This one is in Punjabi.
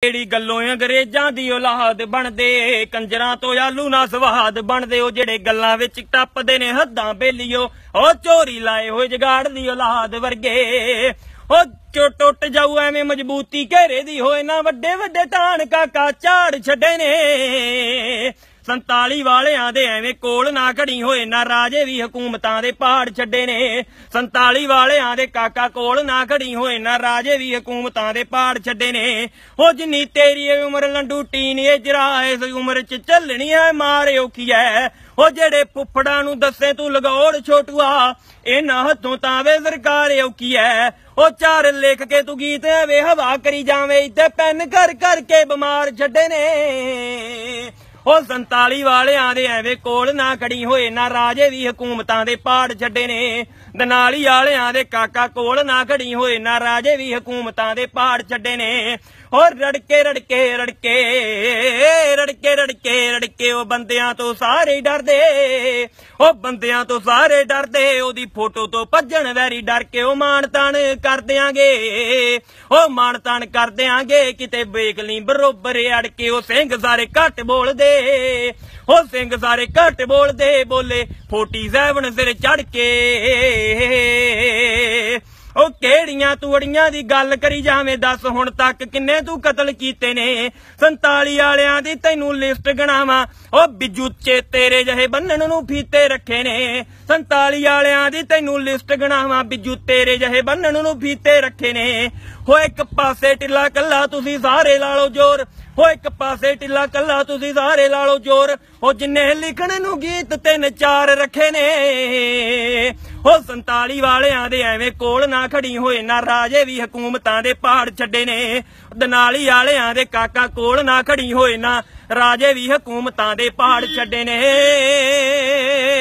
ਜਿਹੜੀ ਗੱਲੋਂ ਅੰਗਰੇਜ਼ਾਂ ਦੀ ਔਲਾਦ ਬਣਦੇ ਕੰਜਰਾਂ ਤੋਂ ਆਲੂ ਨਾ ਸਵਾਦ ਬਣਦੇ ਉਹ ਜਿਹੜੇ ਗੱਲਾਂ ਵਿੱਚ ਟੱਪਦੇ ਨੇ ਹੱਦਾਂ ਬੇਲੀਓ ਉਹ ਚੋਰੀ ਲਾਏ ਹੋਏ ਜਗਾੜ ਦੀ ਔਲਾਦ ਵਰਗੇ ਉਹ ਟੁੱਟ ਜਾਊ ਐਵੇਂ ਮਜ਼ਬੂਤੀ ਘੇਰੇ ਦੀ ਹੋਏ ਨਾ ਵੱਡੇ ਵੱਡੇ ਟਾਣ ਕਾਕਾ ਝਾੜ ਛੱਡੇ ਨੇ 47 ਵਾਲਿਆਂ ਦੇ ਐਵੇਂ ਕੋਲ ਨਾ ਖੜੀ ਹੋਏ ਨਾ ਰਾਜੇ ਵੀ ਹਕੂਮਤਾਂ ਦੇ ਪਹਾੜ ਛੱਡੇ ਨੇ 47 ਵਾਲਿਆਂ ਦੇ ਕਾਕਾ ਕੋਲ ਨਾ ਖੜੀ ਹੋਏ ਨਾ ਰਾਜੇ ਵੀ ਹਕੂਮਤਾਂ ਦੇ ਪਹਾੜ ਛੱਡੇ ਨੇ ਉਹ ਜਿੰਨੀ ਤੇਰੀ ਉਮਰ ਲੰਡੂ ਟੀਨਏਜਰਾ ਇਸ ਉਮਰ ਚ ਚੱਲਣੀ ਐ ਮਾਰ ਔਖੀ ਐ ਉਹ ਜਿਹੜੇ ਫੁੱਫੜਾਂ ਨੂੰ ਦੱਸੇ ਤੂੰ ਲਗੌੜ ਛੋਟੂਆ ਇਹਨਾਂ ਹੱਥੋਂ ਤਾਂ ਵੇ ਸਰਕਾਰ ਔਖੀ ਐ ਉਹ ਚਾਰ ਲਿਖ ਕੇ ਤੂੰ ਗੀਤ ਵੇ ਹਵਾ ਕਰੀ ਜਾਵੇਂ ਇੱਥੇ ਪੈਨ ਕਰ ਕਰਕੇ ਬਿਮਾਰ ਛੱਡੇ ਨੇ ਉਹ 47 ਵਾਲਿਆਂ ਦੇ ਐਵੇਂ ਕੋਲ ਨਾ ਖੜੀ ਹੋਏ ਨਾ ਰਾਜੇ ਵੀ ਹਕੂਮਤਾਂ ਦੇ ਪਹਾੜ ਛੱਡੇ ਨੇ ਦਨਾਲੀ ਵਾਲਿਆਂ ਦੇ ਕਾਕਾ ਕੋਲ ਨਾ ਖੜੀ ਹੋਏ ਨਾ ਰਾਜੇ ਵੀ ਹਕੂਮਤਾਂ ਦੇ ਪਹਾੜ ਛੱਡੇ ਨੇ ਉਹ ਰੜਕੇ ਰੜਕੇ ਰੜਕੇ ਰੜਕੇ ਰੜਕੇ ਰੜਕੇ ਉਹ ਬੰਦਿਆਂ ਤੋਂ ਸਾਰੇ ਡਰਦੇ ਉਹ ਬੰਦਿਆਂ ਤੋਂ ਸਾਰੇ ਡਰਦੇ ਉਹਦੀ ਫੋਟੋ ਤੋਂ ਭੱਜਣ ਵੈਰੀ ਡਰ ਕੇ ਉਹ ਮਾਣ ਤਾਣ ਕਰ ਦਿਆਂਗੇ ਉਹ ਮਾਣ ਤਾਣ ਕਰ ਦਿਆਂਗੇ ਕਿਤੇ ਵੇਖ ਲਈ ਬਰੋਬਰ ਅੜ ਕੇ ਉਹ ਸਿੰਘ ਸਾਰੇ ਘੱਟ ਬੋਲਦੇ ਉਹ ਸਿੰਘ ਸਾਰੇ ਘੱਟ ਬੋਲਦੇ ਬੋਲੇ 47 ਸਿਰ ਚੜ ਕੇ ਉਹ ਕਿਹੜੀਆਂ ਤੂੰ ਅੜੀਆਂ ਦੀ ਗੱਲ ਕਰੀ ਜਾਵੇਂ ਦੱਸ ਹੁਣ ਤੱਕ ਕਿੰਨੇ ਤੂੰ ਕਤਲ ਕੀਤੇ ਨੇ 47 ਵਾਲਿਆਂ ਦੀ ਤੈਨੂੰ ਲਿਸਟ ਗਣਾਵਾਂ ਉਹ ਬਿੱਜੂਚੇ ਤੇਰੇ ਜਿਹੇ ਬੰਨਣ ਨੂੰ ਫੀਤੇ ਰੱਖੇ ਨੇ 47 ਵਾਲਿਆਂ ਦੀ ਤੈਨੂੰ ਲਿਸਟ ਗਣਾਵਾਂ ਬਿੱਜੂ ਤੇਰੇ ਜਿਹੇ ਬੰਨਣ ਨੂੰ ਫੀਤੇ ਰੱਖੇ ਨੇ ਹੋ ਇੱਕ ਪਾਸੇ ਢਿੱਲਾ ਕੱਲਾ ਤੁਸੀਂ ਸਾਰੇ ਲਾ ਲਓ ਜ਼ੋਰ ਹੋ ਇੱਕ ਪਾਸੇ ਢਿੱਲਾ ਕੱਲਾ ਤੁਸੀਂ ਸਾਰੇ ਲਾ ਲਓ ਜ਼ੋਰ ਉਹ ਜਿੰਨੇ ਲਿਖਣ ਨੂੰ ਗੀਤ 3-4 ਰੱਖੇ ਨੇ ਉਹ 47 ਵਾਲਿਆਂ ਦੇ ਐਵੇਂ ਕੋਲ ਨਾ ਖੜੀ ਹੋਏ ਨਾ ਰਾਜੇ ਵੀ ਹਕੂਮਤਾਂ ਦੇ ਪਹਾੜ ਛੱਡੇ ਨੇ ਦਨਾਲੀ ਵਾਲਿਆਂ ਦੇ ਕਾਕਾ ਕੋਲ ਨਾ ਖੜੀ ਹੋਏ ਨਾ ਰਾਜੇ ਵੀ ਹਕੂਮਤਾਂ ਦੇ ਪਹਾੜ ਛੱਡੇ ਨੇ।